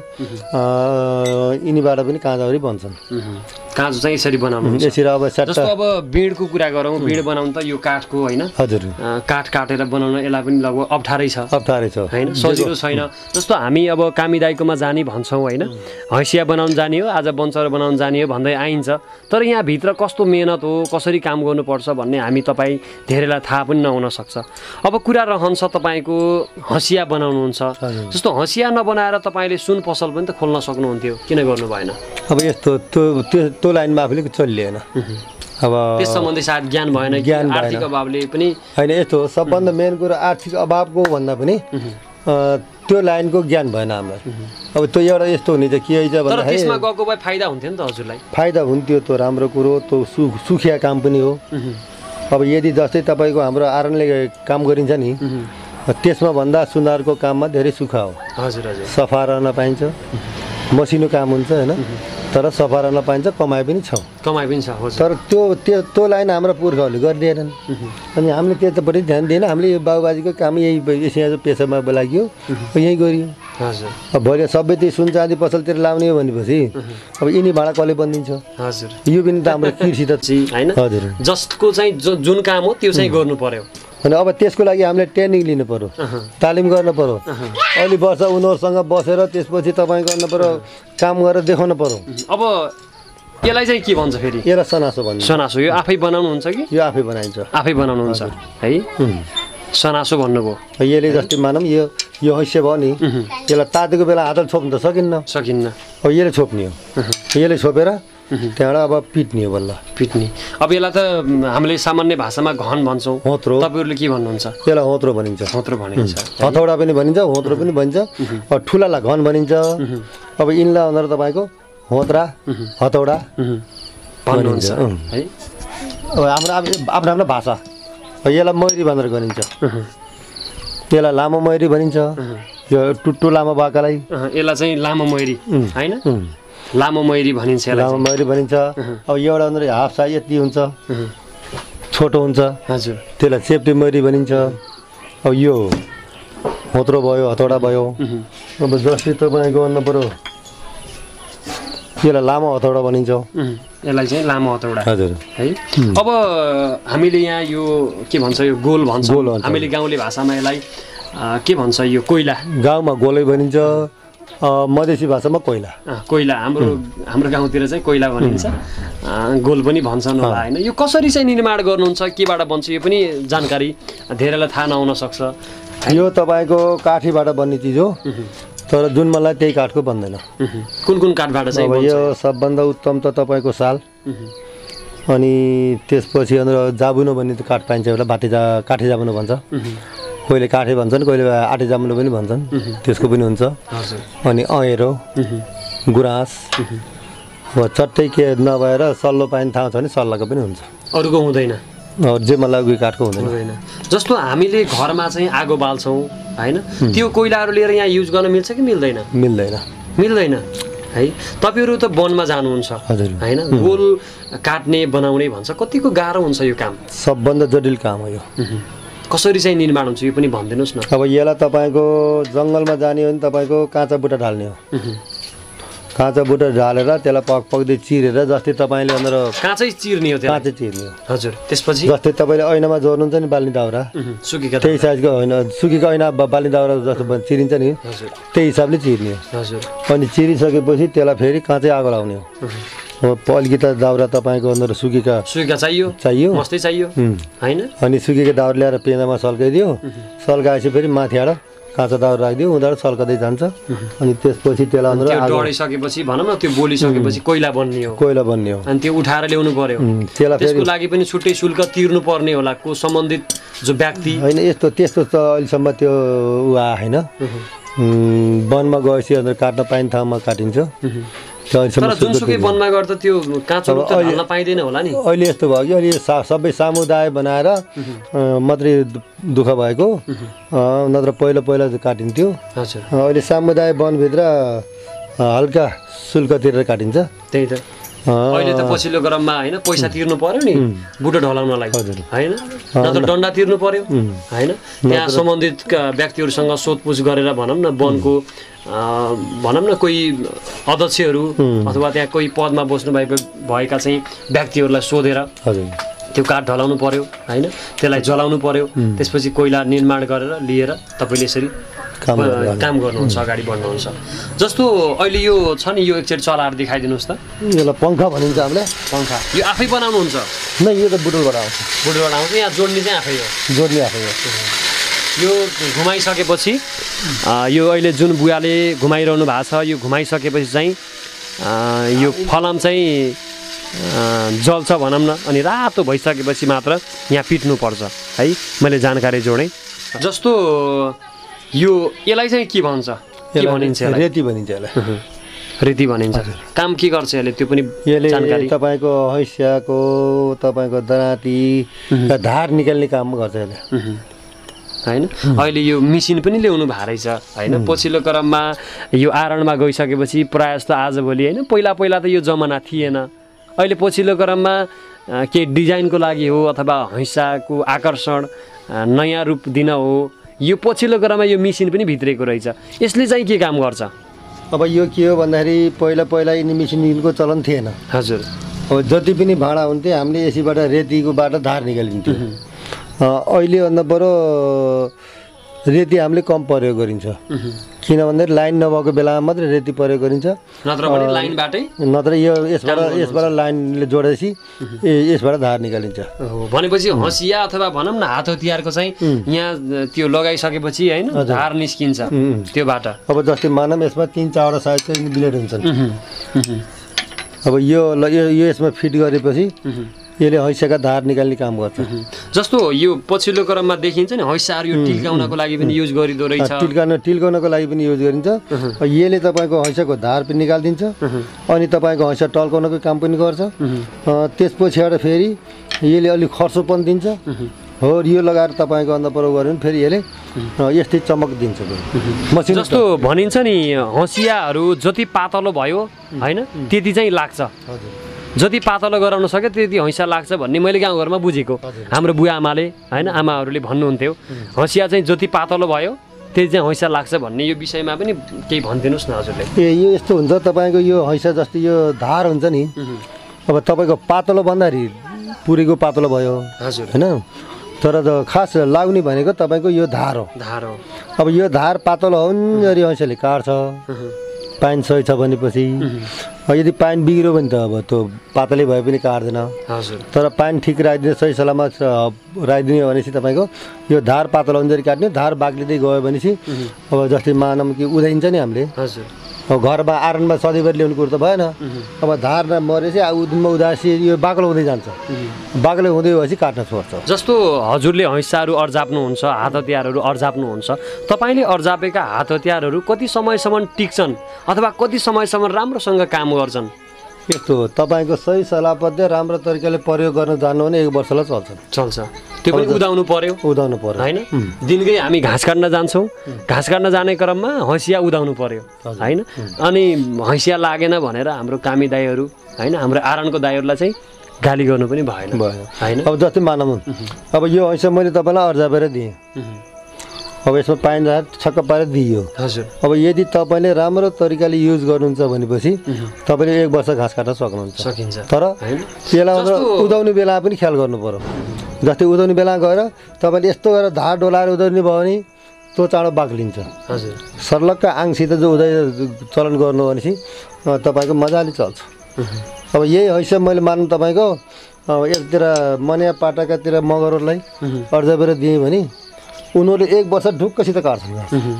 यिनीबाट पनि काँजाहरू बन्छन् काँजो चाहिँ यसरी बनाउनु यसरी अब जस्तो अब बिँडको कुरा गरौँ बिँड बनाउनु त यो काठको होइन हजुर काठ काटेर बनाउन यसलाई पनि लगभग अप्ठ्यारै छ होइन सजिलो छैन जस्तो हामी अब कामीदाईकोमा जाने भन्छौँ होइन हैसिया बनाउन जाने हो आज बन्चर बनाउन जाने हो भन्दै आइन्छ तर यहाँभित्र कस्तो मेहनत हो कसरी काम गर्नुपर्छ भन्ने हामी तपाईँ धेरैलाई थाहा पनि नहुन सक्छ अब कुरा रहन्छ तपाईँको हँसिया बनाउनुहुन्छ जस्तो हँसिया नबनाएर तपाईँले सुन पसल पनि त खोल्न सक्नुहुन्थ्यो किन गर्नु भएन अब यस्तो त्यो लाइनमा आफूले चलिएन अब त्यस सम्बन्धी सायद ज्ञान भएन आर्थिक अभावले पनि होइन यस्तो सबभन्दा मेन कुरो आर्थिक अभावको भन्दा पनि त्यो लाइनको ज्ञान भएन हामीलाई अब त्यो एउटा यस्तो हुने चाहिँ के छ भन्दाखेरि त्यसमा गएको भए फाइदा हुन्थ्यो नि त हजुरलाई फाइदा हुन्थ्यो त्यो राम्रो कुरो त्यो सुखिया काम पनि हो अब यदि जस्तै तपाईँको हाम्रो आरणले काम गरिन्छ नि त्यसमा भन्दा सुनारको काममा धेरै सुख हो हजुर हजुर सफा रहन पाइन्छ मसिनो काम हुन्छ होइन तर सफा रहन पाइन्छ कमाइ पनि छ तर त्यो लाइन हाम्रो पुर्खाहरूले गरिदिएनन् अनि हामीले त्यतापट्टि ध्यान दिएन हामीले यो बाबुबाजीको काम यही यहाँ पेसामा लाग्यो यहीँ गरियो अब भोलि सबै त्यही सुन चाँदी पसलतिर लाउने हो भनेपछि अब यिनी भाडा कसले बनिदिन्छ हजुर यो पनि त हाम्रो कृषि त होइन हजुर जसको चाहिँ जुन काम हो त्यो चाहिँ गर्नु पर्यो अनि अब त्यसको लागि हामीले ट्रेनिङ लिनु पर्यो, तालिम गर्नु पर्यो, अलि वर्ष उनीहरूसँग बसेर त्यसपछि तपाईँ गर्नु पर्यो, काम गरेर देखाउनु पर्यो। अब यसलाई चाहिँ के भन्छ फेरि? यसलाई सनासो भन्छ। सनासो यो आफै बनाउनुहुन्छ कि? यो आफै बनाइन्छ। आफै बनाउनुहुन्छ है? सनासो भन्नुभयो। यसले जस्तै मानौँ यो हैस्य भयो नि, यसलाई तातेको बेला हातले छोप्नु त सकिन्न। अब यसले छोप्ने हो, यसले छोपेर त्यहाँबाट अब पिट्ने हो बल्ल। पिट्ने। अब यसलाई त हामीले सामान्य भाषामा घन भन्छौँ, होत्रो। तपाईँहरूले के भन्नुहुन्छ? यसलाई होत्रो भनिन्छ। होत्रो भनिन्छ। हथौडा पनि भनिन्छ, होत्रो पनि भनिन्छ। अब ठुलालाई घन भनिन्छ। अब यिनलाई भनेर तपाईँको होत्रा, हथौडा भन्नुहुन्छ है। अब आफ्नो भाषा। यसलाई मैरी भनेर गरिन्छ। यसलाई लामो मैरी भनिन्छ। यो टुट्टु लामो बाकालाई यसलाई चाहिँ लामो मैरी होइन? लामो मैरी भनिन्छ। लामो मैरी भनिन्छ। अब एउटा भनेर हाफ साइज यति हुन्छ, छोटो हुन्छ। हजुर। त्यसलाई चेप्टे मैरी भनिन्छ। अब यो होत्रो भयो, हथौडा भयो। अब जस्तै तपाईँको भन्नु पऱ्यो यसलाई लामो हथौडा भनिन्छ। यसलाई चाहिँ लामो हथौडा। हजुर। है। अब हामीले यहाँ यो के भन्छ, यो गोल भन्छ हामीले गाउँले भाषामा। यसलाई के भन्छ? यो कोइला। गाउँमा गोलै भनिन्छ, मधेसी भाषामा कोइला। कोइला हाम्रो गाउँतिर चाहिँ कोइला भनिन्छ। गोल पनि भन्छन् होला होइन? यो कसरी चाहिँ निर्माण गर्नुहुन्छ, केबाट बन्छ, यो पनि जानकारी धेरैलाई थाहा नहुन सक्छ। यो तपाईँको काठीबाट बन्ने चिज हो, तर जुन मलाई त्यही काठको बन्दैन। कुन काठबाट चाहिँ? अब यो सबभन्दा उत्तम त तपाईँको साल, अनि त्यसपछि जाबुनो भन्ने काठ पाइन्छ, एउटा काठे जाबुनो भन्छ। कहिले काठे भन्छन्, कहिले आठे जामुनो पनि भन्छन्, त्यसको पनि हुन्छ। अनि अँहेरो, गुराँस, चट्टै के नभएर सल्लो पाइने ठाउँ छ भने सल्लाको पनि हुन्छ। अरूको हुँदैन? जे मलाई उयो काठको हुँदैन। जस्तो हामीले घरमा चाहिँ आगो बाल्छौँ होइन, त्यो कोइलाहरू लिएर यहाँ युज गर्न मिल्छ कि मिल्दैन? मिल्दैन है। तपाईँहरू त वनमा जानुहुन्छ होइन? गोल काट्ने बनाउने भन्छ, कतिको गाह्रो हुन्छ यो काम? सबभन्दा जटिल काम हो यो। कसरी चाहिँ निर्माण हुन्छ यो पनि भनिदिनुहोस् न। अब यसलाई तपाईँको जङ्गलमा जाने हो भने तपाईँको काँचा बुटा ढाल्ने हो। काँचा बुटा ढालेर त्यसलाई पक्दै चिरेर, जस्तै तपाईँले काँचै चिर्ने हो? काँचै चिर्ने हो। हजुर। त्यसपछि जस्तै तपाईँले ऐनामा जोड्नुहुन्छ नि बाल्ने दाउरा, सुकेका त्यही साइजको होइन, सुकेको ऐना बाल्ने दाउरा जस्तो चिरिन्छ नि, त्यही हिसाबले चिर्ने हो। हजुर। अनि चिरिसकेपछि त्यसलाई फेरि काँचै आगो लाउने हो। अलिकति दाउरा तपाईँको सुकेका चाहियो मस्तै चाहियो होइन? अनि सुकेको दाउरा ल्याएर पेनामा सल्काइदियो, सल्काएपछि फेरि माथिबाट काँचा दाउरा राखिदियो, उनीहरू सल्काउँदै जान्छ। अनि त्यसपछि त्यसलाई डढिसकेपछि भनौँ न, त्यो बोलिसकेपछि कोइला बन्ने हो। अनि त्यो उठाएर ल्याउनु पर्यो। त्यसको लागि पनि छुट्टै शुल्क तिर्नु पर्ने होला को सम्बन्धित जो व्यक्ति होइन? त्यस्तो त अहिलेसम्म त्यो होइन। वनमा गएपछि काट्न पाइने ठाउँमा काटिन्छ। तर जुनसुकै वनमा गर्दा त्यो काँचो रुख त ढाल्न पाइँदैन होला नि? अहिले यस्तो भयो कि अहिले सबै समुदाय बनाएर मात्रै दुःख भएको, नत्र पहिला काटिन्थ्यो। अहिले समुदाय वनभित्र हल्का शुल्क तिरेर काटिन्छ। त्यही त अहिले त पछिल्लो क्रममा होइन, पैसा तिर्नु पर्यो नि बुटो ढलाउनलाई होइन, नत्र दण्ड तिर्नु पर्यो होइन? त्यहाँ सम्बन्धित व्यक्तिहरूसँग सोधपुछ गरेर भनौँ न, वनको भनौँ न कोही अध्यक्षहरू अथवा त्यहाँ कोही पदमा बस्नु भएका चाहिँ व्यक्तिहरूलाई सोधेर त्यो काठ ढलाउनु पर्यो होइन? त्यसलाई जलाउनु पर्यो। त्यसपछि कोइला निर्माण गरेर लिएर तपाईँले यसरी काम गर्नुहुन्छ, अगाडि बढ्नुहुन्छ। जस्तो अहिले यो छ नि, यो एकचोटि चलाएर देखाइदिनुहोस् त। यसलाई पङ्खा भनिन्छ हामीले। पङ्खा यो आफै बनाउनुहुन्छ? नै, यो त बुटोलबाट आउँछ। बुटोलबाट आउँछ। यहाँ जोड्ने चाहिँ आफै हो? जोड्ने आफै हो। यो घुमाइसकेपछि यो अहिले जुन बुवाले घुमाइरहनु भएको छ, यो घुमाइसकेपछि चाहिँ यो फलाम चाहिँ जल्छ भनौँ न, अनि रातो भइसकेपछि मात्र यहाँ पिट्नुपर्छ है। मैले जानकारी जोडेँ। जस्तो यसलाई चाहिँ के भन्छ? के भनिन्छ? रेती भनिन्छ यसलाई। रेती भनिन्छ। काम के गर्छ यसले त्यो पनि जानकारी? तपाईँको हैसियाको, तपाईँको दराती धार निकाल्ने काम गर्छ यसले होइन? अहिले यो मेसिन पनि ल्याउनु भएको रहेछ होइन? पछिल्लो क्रममा यो आरणमा गइसकेपछि प्रायः जस्तो आजभोलि होइन, पहिला त यो जमाना थिएन। अहिले पछिल्लो क्रममा केही डिजाइनको लागि हो अथवा हैसाको आकर्षण नयाँ रूप दिन हो, यो पछिल्लो क्रममा यो मेसिन पनि भित्रेको रहेछ। यसले चाहिँ के काम गर्छ? अब यो के हो भन्दाखेरि पहिला यिनी मेसिनको चलन थिएन। हजुर। अब जति पनि भाँडा हुन्थ्यो हामीले यसैबाट रेतीकोबाट धार निकालिन्थ्यो। अहिले भन्दा बरु रेती हामीले कम प्रयोग गरिन्छ किन भन्दाखेरि लाइन नभएको बेलामा मात्रै रेती प्रयोग गरिन्छ नत्र पनि लाइनबाटै नत्र यो यसबाट लाइनले जोडेपछि यसबाट धार निकालिन्छ भनेपछि हँसिया अथवा भनौँ न हात हतियारको चाहिँ यहाँ त्यो लगाइसकेपछि होइन धार निस्किन्छ त्योबाट अब जस्तै मानौँ यसमा 3-4 साइजको ब्लेड हुन्छन् अब यो यसमा फिट गरेपछि यसले हैसाका धार निकाल्ने काम गर्छ जस्तो यो पछिल्लो क्रममा देखिन्छ नि हैसाहरू यो टिल्काउनको लागि पनि युज गरिँदो रहेछ टिल्काउनको लागि पनि युज गरिन्छ यसले तपाईँको हैसाको धार पनि निकालिदिन्छ अनि तपाईँको हैसा टल्काउनको काम पनि गर्छ त्यसपछिबाट फेरि यसले अलिक खर्चोपन दिन्छ हो यो लगाएर तपाईँको अन्त प्रयोग गऱ्यो भने फेरि यसले यस्तै चमक दिन्छ मसिन जस्तो भनिन्छ नि हँसियाहरू जति पातलो भयो होइन त्यति चाहिँ लाग्छ जति पातलो गराउन सक्यो त्यति हैसा लाग्छ भन्ने मैले गाउँघरमा बुझेको हाम्रो बुवा आमाले होइन आमाहरूले भन्नुहुन्थ्यो हँसिया चाहिँ जति पातलो भयो त्यति चाहिँ हैसा लाग्छ भन्ने यो विषयमा पनि केही भनिदिनुहोस् न हजुरले यो यस्तो हुन्छ तपाईँको यो हैसा जस्तै यो धार हुन्छ नि अब तपाईँको पातलो भन्दाखेरि पुरीको पातलो भयो हजुर होइन तर खास लाग्ने भनेको तपाईँको यो धार हो अब यो धार पातलो हुन्जरी हैसाले काट्छ पानी सही छ भनेपछि यदि पानी बिग्रियो भने त अब त्यो पातलै भए पनि काट्दैन तर पानी ठिक राखिदिने सही सलामत राखिदिने भनेपछि तपाईँको यो धार पातलो हुन्जरी काट्ने धार बाक्लिँदै गयो भनेपछि अब जस्तै मानौँ कि उदाइन्छ नि हामीले अब घरमा आरनमा सधैँभरि ल्याउनु कुरो त भएन अब धार मरेपछि उदिनमा उदासी यो बाक्लो हुँदै जान्छ बाक्लो हुँदै गएपछि काट्न छोड्छ जस्तो हजुरले हैसाहरू अर्जाप्नुहुन्छ हात हतियारहरू अर्जाप्नुहुन्छ तपाईँले अर्जापेका हात हतियारहरू कति समयसम्म टिक्छन् अथवा कति समयसम्म राम्रोसँग काम गर्छन् यस्तो तपाईँको सही सलापद्य राम्रो तरिकाले प्रयोग गर्न जान्नु भने 1 वर्षलाई चल्छ त्यो पनि उदाउनु पर्यो होइन दिनकै हामी घाँस काट्न जान्छौँ घाँस काट्न जाने क्रममा हैसिया उदाउनु पर्यो होइन अनि हैसिया लागेन भनेर हाम्रो कामी दाईहरू होइन हाम्रो आरणको दाईहरूलाई चाहिँ गाली गर्नु पनि भएन होइन अब जस्तै मानौँ अब यो हैसिया मैले तपाईँलाई अर्जापेर दिएँ अब यसमा पानी राखेर छक्क पारेर दिइयो हजुर अब यदि तपाईँले राम्रो तरिकाले युज गर्नुहुन्छ भनेपछि तपाईँले 1 वर्ष घाँस काट्न सकिन्छ तर त्यसलाई उदाउने बेला पनि ख्याल गर्नु पर्यो जस्तै उदाउने बेला गएर तपाईँले यस्तो गरेर धार डोलाएर उदाउने भयो भने त्यो चाँडो बाक्लिन्छ हजुर सर्लक्क आङसित जो उदाइ चलन गर्नु भनेपछि तपाईँको मजाले चल्छ अब यही हैसिया मैले मान्नु तपाईँको एकतिर मनिया पाटाकातिर मगरहरूलाई अर्जापेर दिएँ भने उनीहरूले 1 वर्ष ढुक्कसित काट्छन्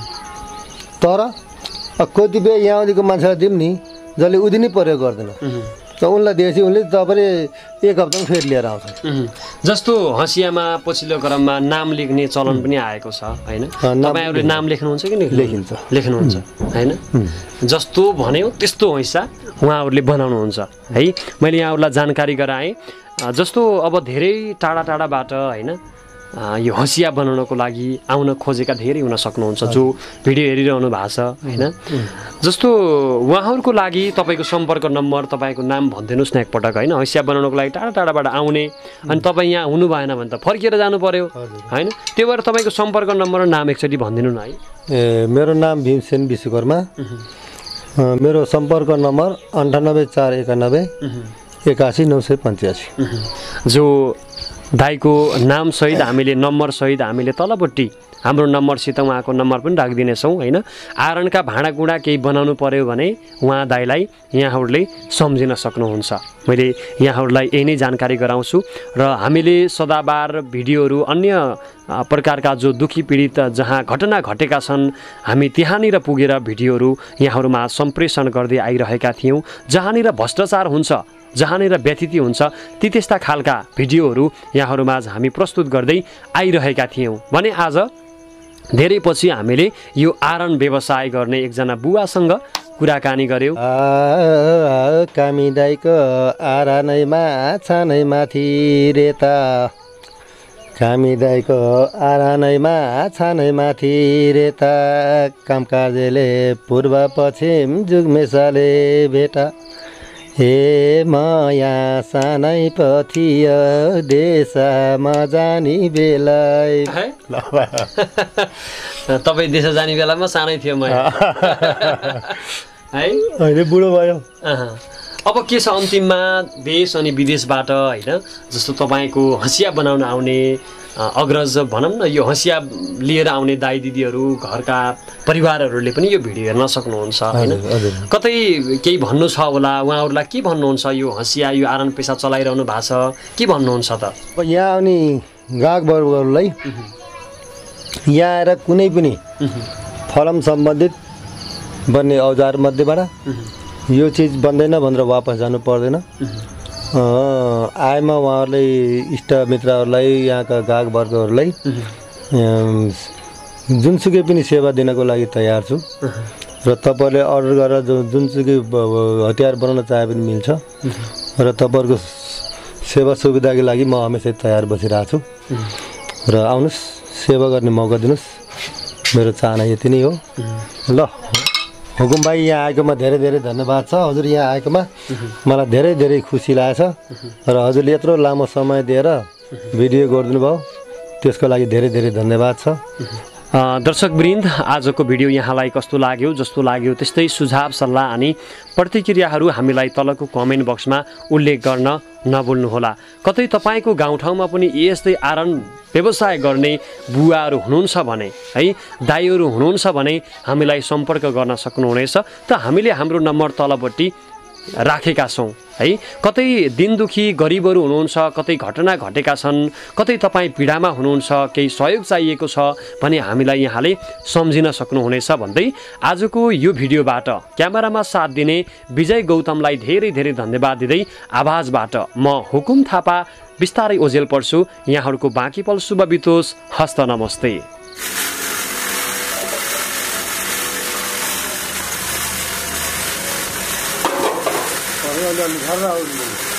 तर कतिपय यहाँदेखिको मान्छेलाई दिउँ नि जसले उदिनै प्रयोग गर्दैन त उनलाई दिएपछि उनले तपाईँले 1 हप्तामा फेरि लिएर आउँछ जस्तो हँसियामा पछिल्लो क्रममा नाम लेख्ने चलन पनि आएको छ होइन तपाईँहरूले नाम लेख्नुहुन्छ कि लेख्नुहुन्छ होइन जस्तो भन्यो त्यस्तो हैसा उहाँहरूले बनाउनुहुन्छ है मैले यहाँहरूलाई जानकारी गराएँ जस्तो अब धेरै टाढा टाढाबाट होइन यो हँसिया बनाउनको लागि आउन खोजेका धेरै हुन सक्नुहुन्छ जो भिडियो हेरिरहनु भएको छ होइन जस्तो उहाँहरूको लागि तपाईँको सम्पर्क नम्बर तपाईँको नाम भनिदिनुहोस् न एकपटक होइन हँसिया बनाउनको लागि टाढा टाढाबाट आउने अनि तपाईँ यहाँ हुनु भएन भने त फर्किएर जानु पर्यो होइन त्यो भएर तपाईँको सम्पर्क नम्बर र नाम एकचोटि भनिदिनु न है मेरो नाम भीमसेन विश्वकर्मा मेरो सम्पर्क नम्बर 98491 81985 जो दाईको नामसहित हामीले नम्बरसहित हामीले तलपट्टि हाम्रो नम्बरसित उहाँको नम्बर पनि राखिदिनेछौँ होइन आरणका भाँडाकुँडा केही बनाउनु पर्यो भने उहाँ दाईलाई यहाँहरूले सम्झिन सक्नुहुन्छ मैले यहाँहरूलाई यही नै जानकारी गराउँछु र हामीले सदाबार भिडियोहरू अन्य प्रकारका जो दुखी पीडित जहाँ घटना घटेका छन् हामी त्यहाँनिर पुगेर भिडियोहरू यहाँहरूमा सम्प्रेषण गर्दै आइरहेका थियौँ जहाँनिर भ्रष्टाचार हुन्छ जहाँनिर व्यथिति हुन्छ ती त्यस्ता खालका भिडियोहरू यहाँहरूमाझ हामी प्रस्तुत गर्दै आइरहेका थियौँ भने आज धेरै पछि हामीले यो आरण व्यवसाय गर्ने एकजना बुवासँग कुराकानी गर्यौँ कामी दाइको आरानैमा छानै माथि रेता कामी दाइको आरानैमा छानै माथि रेता काम कार्यले पूर्व पश्चिम जुगमेसाले भेटा हे माया सानै पथिय देशमा जाने बेला तपाईँ देश जाने बेलामा सानै थियो म है अहिले बुढो भयो अब के छ अन्तिममा देश अनि विदेशबाट होइन जस्तो तपाईँको हँसिया बनाउन आउने अग्रज भनौँ न यो हँसिया लिएर आउने दाइ दिदीहरू घरका परिवारहरूले पनि यो भिडियो हेर्न सक्नुहुन्छ होइन कतै केही भन्नु छ होला उहाँहरूलाई के भन्नुहुन्छ यो हँसिया यो आरन पेसा चलाइरहनु भएको छ के भन्नुहुन्छ त यहाँ आउने ग्राहकवर्गहरूलाई यहाँ आएर कुनै पनि फर्म सम्बन्धित बन्ने औजार मध्येबाट यो चिज बन्दैन भनेर वापस जानु पर्दैन आएमा उहाँहरूले इष्टमित्रहरूलाई यहाँका ग्राहकवर्गहरूलाई जुनसुकै पनि सेवा दिनको लागि तयार छु र तपाईँहरूले अर्डर गरेर जुनसुकै हतियार बनाउन चाहे पनि मिल्छ र तपाईँहरूको सेवा सुविधाको लागि म हमेसा तयार बसिरहेको छु र आउनुहोस् सेवा गर्ने मौका दिनुहोस् मेरो चाहना यति नै हो ल हुकुम भाइ यहाँ आएकोमा धेरै धेरै धन्यवाद छ हजुर यहाँ आएकोमा मलाई धेरै धेरै खुसी लागेछ र हजुरले यत्रो लामो समय दिएर भिडियो गरिदिनु भयो त्यसको लागि धेरै धेरै धन्यवाद छ दर्शकवृन्द आजको भिडियो यहाँलाई कस्तो लाग्यो जस्तो लाग्यो त्यस्तै सुझाव सल्लाह अनि प्रतिक्रियाहरू हामीलाई तलको कमेन्ट बक्समा उल्लेख गर्न नभुल्नुहोला कतै तपाईँको गाउँठाउँमा पनि यस्तै आरन व्यवसाय गर्ने बुवाहरू हुनुहुन्छ भने है दाइहरू हुनुहुन्छ भने हामीलाई सम्पर्क गर्न सक्नुहुनेछ त हामीले हाम्रो नम्बर तलपट्टि राखेका छौँ है कतै दिन दुखी गरिबहरू हुनुहुन्छ कतै घटना घटेका छन् कतै तपाईँ पीडामा हुनुहुन्छ केही सहयोग चाहिएको छ भने हामीलाई यहाँले सम्झिन सक्नुहुनेछ भन्दै आजको यो भिडियोबाट क्यामेरामा साथ दिने विजय गौतमलाई धेरै धेरै धन्यवाद दिँदै आवाजबाट म हुकुम थापा बिस्तारै ओझेल पर्छु यहाँहरूको बाँकी पल शुभ बितोस् हस्त नमस्ते घर